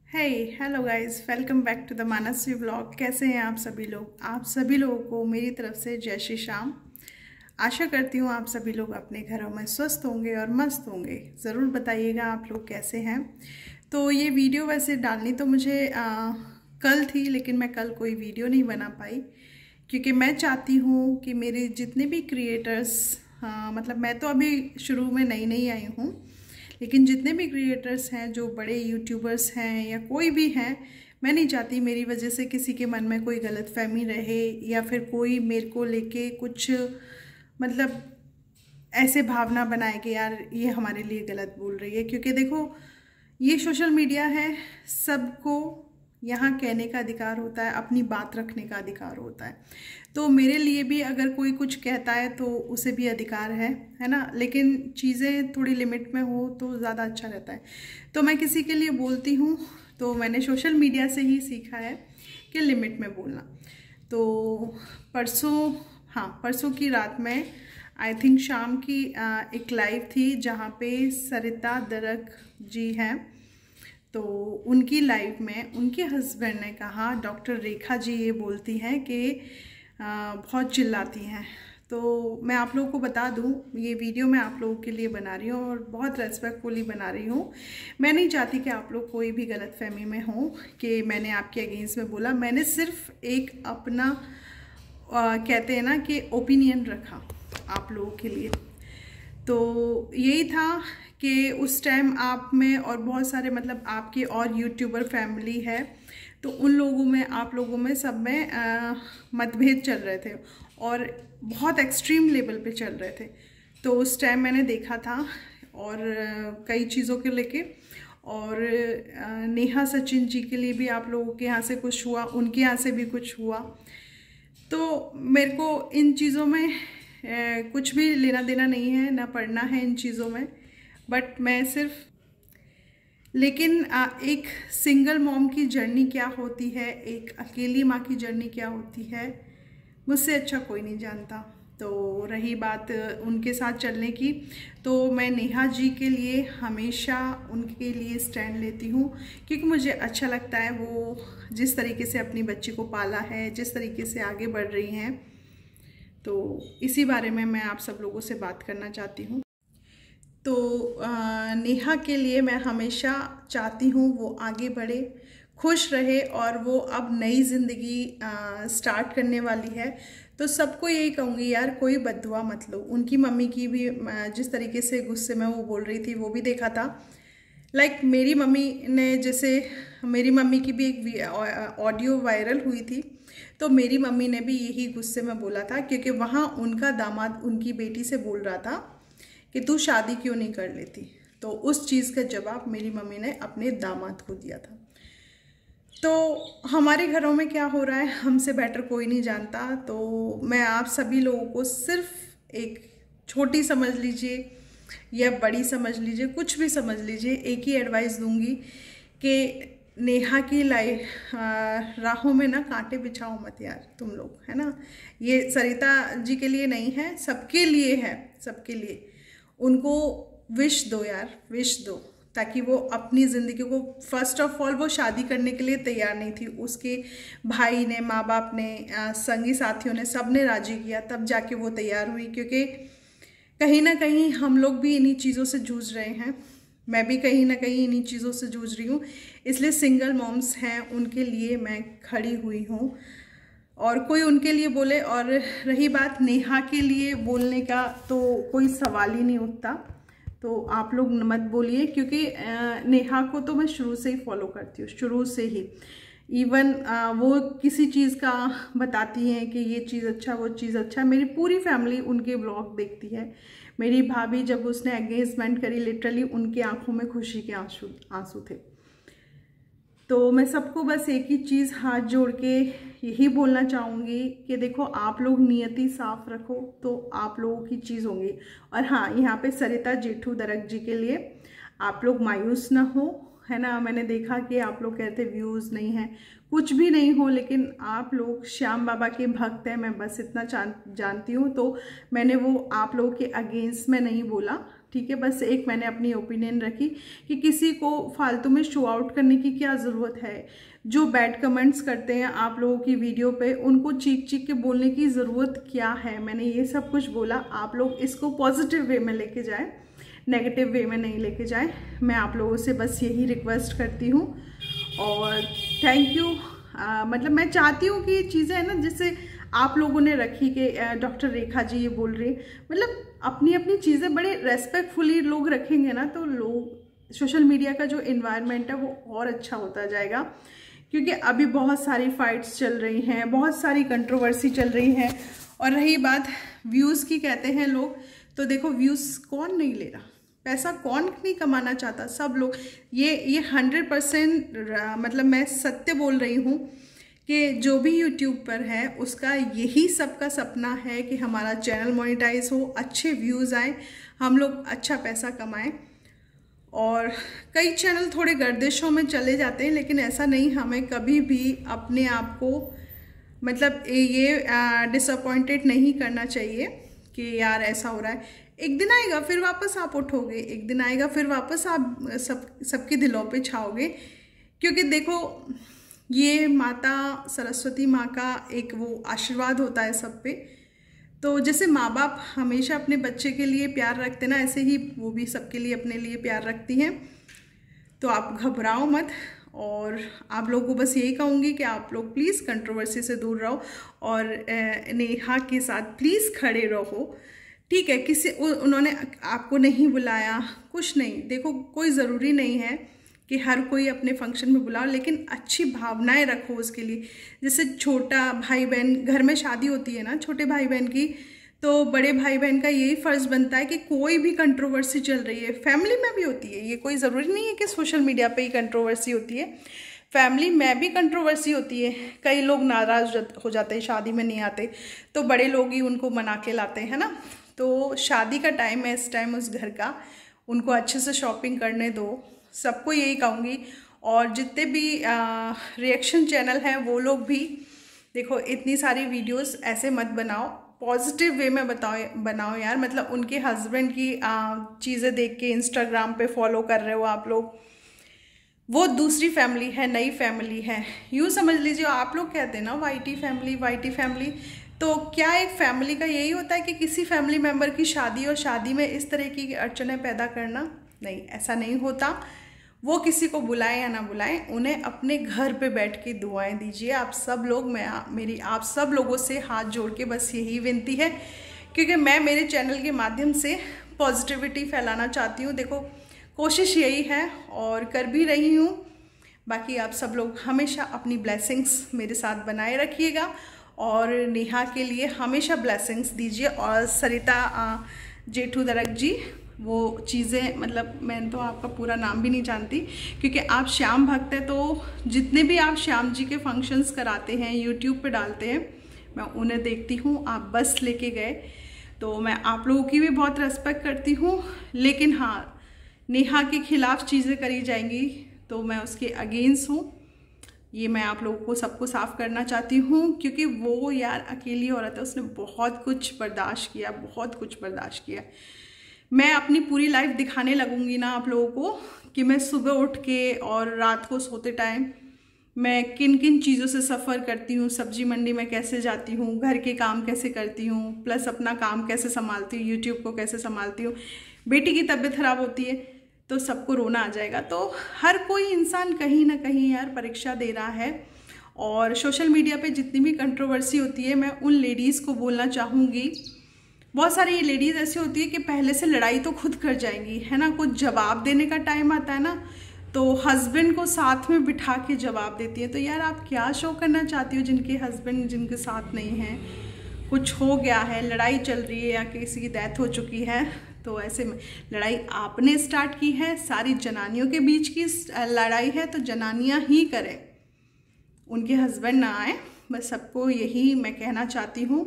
Hey hello guys, welcome back to the Mansi vlog. कैसे हैं आप सभी लोग? आप सभी लोगों को मेरी तरफ से जय श्री श्याम। आशा करती हूँ आप सभी लोग अपने घरों में स्वस्थ होंगे और मस्त होंगे। ज़रूर बताइएगा आप लोग कैसे हैं। तो ये वीडियो वैसे डालनी तो मुझे कल थी, लेकिन मैं कल कोई वीडियो नहीं बना पाई क्योंकि मैं चाहती हूँ कि मेरे जितने भी क्रिएटर्स, मतलब मैं तो अभी शुरू में नई आई हूँ, लेकिन जितने भी क्रिएटर्स हैं, जो बड़े यूट्यूबर्स हैं या कोई भी हैं, मैं नहीं चाहती मेरी वजह से किसी के मन में कोई गलतफहमी रहे या फिर कोई मेरे को लेके कुछ मतलब ऐसे भावना बनाए कि यार ये हमारे लिए गलत बोल रही है। क्योंकि देखो, ये सोशल मीडिया है, सबको यहाँ कहने का अधिकार होता है, अपनी बात रखने का अधिकार होता है। तो मेरे लिए भी अगर कोई कुछ कहता है तो उसे भी अधिकार है ना, लेकिन चीज़ें थोड़ी लिमिट में हो तो ज़्यादा अच्छा रहता है। तो मैं किसी के लिए बोलती हूँ तो मैंने सोशल मीडिया से ही सीखा है कि लिमिट में बोलना। तो परसों की रात में आई थिंक शाम की एक लाइव थी जहाँ पे सरिता दरक जी हैं। तो उनकी लाइव में उनके हस्बैंड ने कहा, डॉक्टर रेखा जी ये बोलती हैं कि बहुत चिल्लाती हैं। तो मैं आप लोगों को बता दूं, ये वीडियो मैं आप लोगों के लिए बना रही हूँ और बहुत रेस्पेक्टफुली बना रही हूँ। मैं नहीं चाहती कि आप लोग कोई भी गलतफहमी में हो कि मैंने आपके अगेंस्ट में बोला। मैंने सिर्फ एक अपना कहते हैं ना कि ओपिनियन रखा आप लोगों के लिए। तो यही था कि उस टाइम आप में और बहुत सारे मतलब आपके और यूट्यूबर फैमिली है, तो उन लोगों में, आप लोगों में, सब में मतभेद चल रहे थे और बहुत एक्सट्रीम लेवल पे चल रहे थे। तो उस टाइम मैंने देखा था और कई चीज़ों के लेके, और नेहा सचिन जी के लिए भी आप लोगों के यहाँ से कुछ हुआ, उनके यहाँ से भी कुछ हुआ। तो मेरे को इन चीज़ों में कुछ भी लेना देना नहीं है, ना पढ़ना है इन चीज़ों में। बट मैं सिर्फ, लेकिन एक सिंगल मॉम की जर्नी क्या होती है, एक अकेली माँ की जर्नी क्या होती है, मुझसे अच्छा कोई नहीं जानता। तो रही बात उनके साथ चलने की, तो मैं नेहा जी के लिए हमेशा उनके लिए स्टैंड लेती हूँ क्योंकि मुझे अच्छा लगता है वो जिस तरीके से अपनी बच्ची को पाला है, जिस तरीके से आगे बढ़ रही हैं। तो इसी बारे में मैं आप सब लोगों से बात करना चाहती हूँ। तो नेहा के लिए मैं हमेशा चाहती हूँ वो आगे बढ़े, खुश रहे, और वो अब नई ज़िंदगी स्टार्ट करने वाली है। तो सबको यही कहूँगी यार, कोई बद्दुआ मत लो। उनकी मम्मी की भी जिस तरीके से गुस्से में वो बोल रही थी वो भी देखा था। लाइक मेरी मम्मी ने, जैसे मेरी मम्मी की भी एक ऑडियो वायरल हुई थी, तो मेरी मम्मी ने भी यही गुस्से में बोला था क्योंकि वहाँ उनका दामाद उनकी बेटी से बोल रहा था कि तू शादी क्यों नहीं कर लेती। तो उस चीज़ का जवाब मेरी मम्मी ने अपने दामाद को दिया था। तो हमारे घरों में क्या हो रहा है हमसे बेटर कोई नहीं जानता। तो मैं आप सभी लोगों को सिर्फ एक छोटी समझ लीजिए या बड़ी समझ लीजिए, कुछ भी समझ लीजिए, एक ही एडवाइस दूंगी कि नेहा की राहों में ना कांटे बिछाओ मत यार तुम लोग, है ना। ये सरिता जी के लिए नहीं है, सबके लिए है, सबके लिए। उनको विश दो यार, विश दो, ताकि वो अपनी ज़िंदगी को, फर्स्ट ऑफ ऑल वो शादी करने के लिए तैयार नहीं थी। उसके भाई ने, माँ बाप ने, संगी साथियों ने, सब ने राजी किया, तब जाके वो तैयार हुई। क्योंकि कहीं ना कहीं हम लोग भी इन्हीं चीज़ों से जूझ रहे हैं, मैं भी कहीं ना कहीं इन्हीं चीज़ों से जूझ रही हूँ। इसलिए सिंगल मॉम्स हैं, उनके लिए मैं खड़ी हुई हूँ और कोई उनके लिए बोले। और रही बात नेहा के लिए बोलने का, तो कोई सवाल ही नहीं उठता। तो आप लोग मत बोलिए, क्योंकि नेहा को तो मैं शुरू से ही फॉलो करती हूँ, शुरू से ही। इवन वो किसी चीज़ का बताती हैं कि ये चीज़ अच्छा, वो चीज़ अच्छा। मेरी पूरी फैमिली उनके ब्लॉग देखती है। मेरी भाभी जब उसने एंगेजमेंट करी, लिटरली उनकी आंखों में खुशी के आंसू थे। तो मैं सबको बस एक ही चीज़ हाथ जोड़ के यही बोलना चाहूँगी कि देखो, आप लोग नियति साफ रखो तो आप लोगों की चीज़ होंगी। और हाँ, यहाँ पे सरिता जेठू दरक जी के लिए आप लोग मायूस ना हो, है ना। मैंने देखा कि आप लोग कहते व्यूज़ नहीं हैं, कुछ भी नहीं हो, लेकिन आप लोग श्याम बाबा के भक्त हैं, मैं बस इतना जानती हूँ। तो मैंने वो आप लोगों के अगेंस्ट में नहीं बोला, ठीक है। बस एक मैंने अपनी ओपिनियन रखी कि किसी को फालतू में शो आउट करने की क्या ज़रूरत है। जो बैड कमेंट्स करते हैं आप लोगों की वीडियो पे, उनको चीख चीख के बोलने की ज़रूरत क्या है। मैंने ये सब कुछ बोला, आप लोग इसको पॉजिटिव वे में लेके जाएं, नेगेटिव वे में नहीं लेके जाएं। मैं आप लोगों से बस यही रिक्वेस्ट करती हूँ और थैंक यू। मतलब मैं चाहती हूँ कि ये चीज़ें हैं ना, जिससे आप लोगों ने रखी कि डॉक्टर रेखा जी ये बोल रही, मतलब अपनी अपनी चीज़ें बड़े रेस्पेक्टफुली लोग रखेंगे ना, तो लोग सोशल मीडिया का जो इन्वायरमेंट है वो और अच्छा होता जाएगा। क्योंकि अभी बहुत सारी फाइट्स चल रही हैं, बहुत सारी कंट्रोवर्सी चल रही है। और रही बात व्यूज़ की, कहते हैं लोग, तो देखो व्यूज़ कौन नहीं ले रहा, पैसा कौन नहीं कमाना चाहता, सब लोग। ये 100% मतलब मैं सत्य बोल रही हूँ कि जो भी यूट्यूब पर है उसका यही सबका सपना है कि हमारा चैनल मोनेटाइज हो, अच्छे व्यूज़ आए, हम लोग अच्छा पैसा कमाएं। और कई चैनल थोड़े गर्दिशों में चले जाते हैं, लेकिन ऐसा नहीं, हमें कभी भी अपने आप को मतलब ये डिसअपॉइंटेड नहीं करना चाहिए कि यार ऐसा हो रहा है। एक दिन आएगा फिर वापस आप उठोगे, एक दिन आएगा फिर वापस आप सबके दिलों पे छाओगे। क्योंकि देखो ये माता सरस्वती माँ का एक वो आशीर्वाद होता है सब पे। तो जैसे माँ बाप हमेशा अपने बच्चे के लिए प्यार रखते ना, ऐसे ही वो भी सबके लिए अपने लिए प्यार रखती हैं। तो आप घबराओ मत, और आप लोगों को बस यही कहूँगी कि आप लोग प्लीज़ कंट्रोवर्सी से दूर रहो और नेहा के साथ प्लीज़ खड़े रहो। ठीक है, किसी उन्होंने आपको नहीं बुलाया, कुछ नहीं, देखो कोई ज़रूरी नहीं है कि हर कोई अपने फंक्शन में बुलाओ, लेकिन अच्छी भावनाएं रखो उसके लिए। जैसे छोटा भाई बहन, घर में शादी होती है ना छोटे भाई बहन की, तो बड़े भाई बहन का यही फ़र्ज़ बनता है कि कोई भी कंट्रोवर्सी चल रही है, फैमिली में भी होती है, ये कोई ज़रूरी नहीं है कि सोशल मीडिया पे ही कंट्रोवर्सी होती है, फैमिली में भी कंट्रोवर्सी होती है। कई लोग नाराज़ हो जाते हैं, शादी में नहीं आते, तो बड़े लोग ही उनको मना के लाते हैं ना। तो शादी का टाइम है इस टाइम उस घर का, उनको अच्छे से शॉपिंग करने दो, सबको यही कहूँगी। और जितने भी रिएक्शन चैनल हैं वो लोग भी देखो, इतनी सारी वीडियोस ऐसे मत बनाओ, पॉजिटिव वे में बनाओ यार। मतलब उनके हस्बैंड की चीज़ें देख के इंस्टाग्राम पे फॉलो कर रहे हो आप लोग, वो दूसरी फैमिली है, नई फैमिली है, यूँ समझ लीजिए। आप लोग कहते हैं ना वाईटी फैमिली, तो क्या एक फैमिली का यही होता है कि किसी फैमिली मेम्बर की शादी और शादी में इस तरह की अड़चनें पैदा करना? नहीं, ऐसा नहीं होता। वो किसी को बुलाएं या ना बुलाएं, उन्हें अपने घर पे बैठ के दुआएं दीजिए। आप सब लोग, मेरी आप सब लोगों से हाथ जोड़ के बस यही विनती है, क्योंकि मैं मेरे चैनल के माध्यम से पॉजिटिविटी फैलाना चाहती हूँ। देखो कोशिश यही है और कर भी रही हूँ। बाकी आप सब लोग हमेशा अपनी ब्लेसिंग्स मेरे साथ बनाए रखिएगा और नेहा के लिए हमेशा ब्लेसिंग्स दीजिए। और सरिता जेठू दरक जी, वो चीज़ें, मतलब मैं तो आपका पूरा नाम भी नहीं जानती, क्योंकि आप श्याम भक्त हैं, तो जितने भी आप श्याम जी के फंक्शंस कराते हैं, यूट्यूब पे डालते हैं, मैं उन्हें देखती हूँ। आप बस लेके गए, तो मैं आप लोगों की भी बहुत रेस्पेक्ट करती हूँ। लेकिन हाँ, नेहा के खिलाफ चीज़ें करी जाएंगी तो मैं उसके अगेंस्ट हूँ। ये मैं आप लोगों को सबको साफ करना चाहती हूँ, क्योंकि वो यार अकेली औरत है, उसने बहुत कुछ बर्दाश्त किया। मैं अपनी पूरी लाइफ दिखाने लगूंगी ना आप लोगों को कि मैं सुबह उठ के और रात को सोते टाइम मैं किन किन चीज़ों से सफ़र करती हूँ, सब्जी मंडी में कैसे जाती हूँ, घर के काम कैसे करती हूँ, प्लस अपना काम कैसे संभालती हूँ, यूट्यूब को कैसे संभालती हूँ। बेटी की तबीयत खराब होती है तो सबको रोना आ जाएगा। तो हर कोई इंसान कहीं ना कहीं यार परीक्षा दे रहा है। और सोशल मीडिया पे जितनी भी कंट्रोवर्सी होती है, मैं उन लेडीज़ को बोलना चाहूँगी, बहुत सारी लेडीज़ ऐसी होती है कि पहले से लड़ाई तो खुद कर जाएंगी, है ना। कुछ जवाब देने का टाइम आता है ना, तो हस्बैंड को साथ में बिठा के जवाब देती है। तो यार आप क्या शो करना चाहती हो जिनके हस्बैंड जिनके साथ नहीं हैं, कुछ हो गया है, लड़ाई चल रही है या किसी की डेथ हो चुकी है, तो ऐसे में लड़ाई आपने स्टार्ट की है, सारी जनानियों के बीच की लड़ाई है, तो जनानियाँ ही करें, उनके हस्बैंड ना आए। बस सबको यही मैं कहना चाहती हूँ।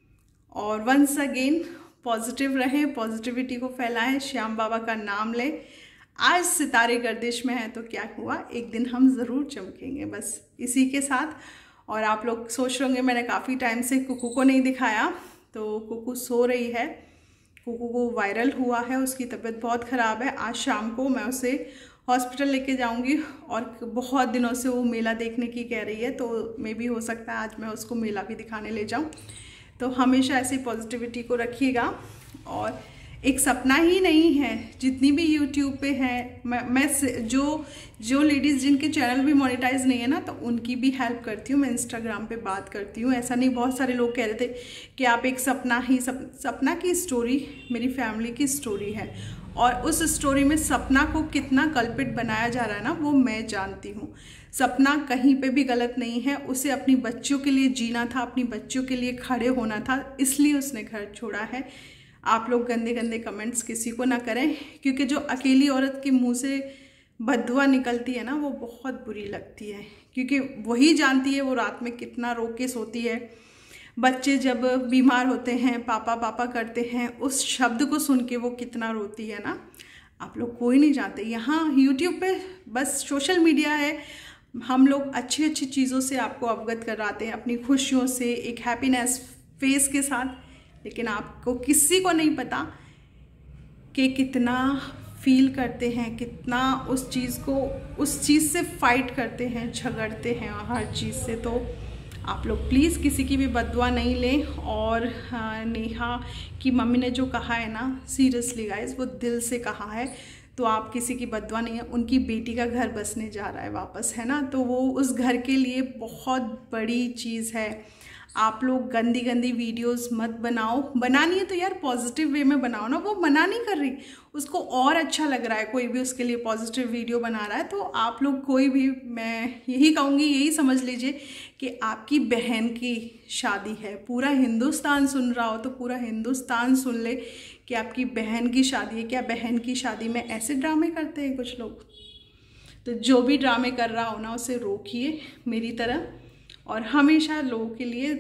और वंस अगेन पॉजिटिव रहें, पॉजिटिविटी को फैलाएं, श्याम बाबा का नाम लें। आज सितारे गर्दिश में हैं तो क्या हुआ, एक दिन हम ज़रूर चमकेंगे, बस इसी के साथ। और आप लोग सोच रहे होंगे मैंने काफ़ी टाइम से कुकू को नहीं दिखाया, तो कुकू सो रही है, कुकू को वायरल हुआ है, उसकी तबीयत बहुत ख़राब है। आज शाम को मैं उसे हॉस्पिटल लेके जाऊंगी और बहुत दिनों से वो मेला देखने की कह रही है, तो मे भी हो सकता है आज मैं उसको मेला भी दिखाने ले जाऊं। तो हमेशा ऐसी पॉजिटिविटी को रखिएगा। और एक सपना ही नहीं है, जितनी भी यूट्यूब पे है, मैं जो लेडीज़ जिनके चैनल भी मोनेटाइज नहीं है ना, तो उनकी भी हेल्प करती हूँ। मैं इंस्टाग्राम पे बात करती हूँ। ऐसा नहीं, बहुत सारे लोग कह रहे थे कि आप एक सपना की स्टोरी मेरी फैमिली की स्टोरी है, और उस स्टोरी में सपना को कितना कल्पित बनाया जा रहा है ना, वो मैं जानती हूँ। सपना कहीं पे भी गलत नहीं है, उसे अपनी बच्चियों के लिए जीना था, अपनी बच्चियों के लिए खड़े होना था, इसलिए उसने घर छोड़ा है। आप लोग गंदे गंदे कमेंट्स किसी को ना करें, क्योंकि जो अकेली औरत के मुंह से बददुआ निकलती है ना, वो बहुत बुरी लगती है, क्योंकि वही जानती है वो रात में कितना रो के सोती है। बच्चे जब बीमार होते हैं, पापा पापा करते हैं, उस शब्द को सुन के वो कितना रोती है ना, आप लोग कोई नहीं जानते। यहाँ यूट्यूब पे बस सोशल मीडिया है, हम लोग अच्छी अच्छी चीज़ों से आपको अवगत कराते हैं, अपनी खुशियों से, एक हैप्पीनेस फेस के साथ, लेकिन आपको किसी को नहीं पता कि कितना फील करते हैं, कितना उस चीज़ से फाइट करते हैं, झगड़ते हैं हर चीज़ से। तो आप लोग प्लीज़ किसी की भी बददुआ नहीं लें। और नेहा की मम्मी ने जो कहा है ना, सीरियसली गाइस, वो दिल से कहा है, तो आप किसी की बददुआ नहीं है। उनकी बेटी का घर बसने जा रहा है वापस, है ना, तो वो उस घर के लिए बहुत बड़ी चीज़ है। आप लोग गंदी गंदी वीडियोस मत बनाओ, बनानी है तो यार पॉजिटिव वे में बनाओ ना। वो मना नहीं कर रही, उसको और अच्छा लग रहा है, कोई भी उसके लिए पॉजिटिव वीडियो बना रहा है, तो आप लोग कोई भी, मैं यही कहूँगी, यही समझ लीजिए कि आपकी बहन की शादी है। पूरा हिंदुस्तान सुन रहा हो तो पूरा हिंदुस्तान सुन ले कि आपकी बहन की शादी है। क्या बहन की शादी में ऐसे ड्रामे करते हैं कुछ लोग? तो जो भी ड्रामे कर रहा हो ना, उसे रोकिए मेरी तरह, और हमेशा लोगों के लिए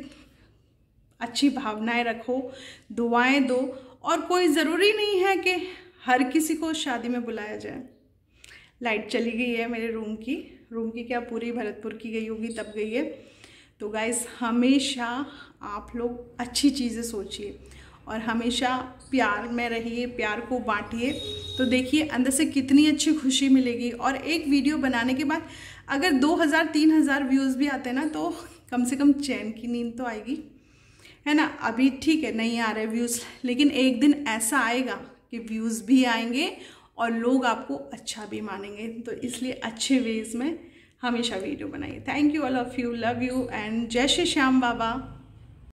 अच्छी भावनाएं रखो, दुआएं दो। और कोई ज़रूरी नहीं है कि हर किसी को शादी में बुलाया जाए। लाइट चली गई है मेरे रूम की क्या, पूरी भरतपुर की गई होगी, तब गई है। तो गाइस, हमेशा आप लोग अच्छी चीज़ें सोचिए और हमेशा प्यार में रहिए, प्यार को बांटिए, तो देखिए अंदर से कितनी अच्छी खुशी मिलेगी। और एक वीडियो बनाने के बाद अगर 2000-3000 व्यूज़ भी आते हैं ना, तो कम से कम चैन की नींद तो आएगी, है ना। अभी ठीक है नहीं आ रहे व्यूज़, लेकिन एक दिन ऐसा आएगा कि व्यूज़ भी आएंगे और लोग आपको अच्छा भी मानेंगे। तो इसलिए अच्छे वेज में हमेशा वीडियो बनाइए। Thank you all of you, love you and जय श्री श्याम बाबा।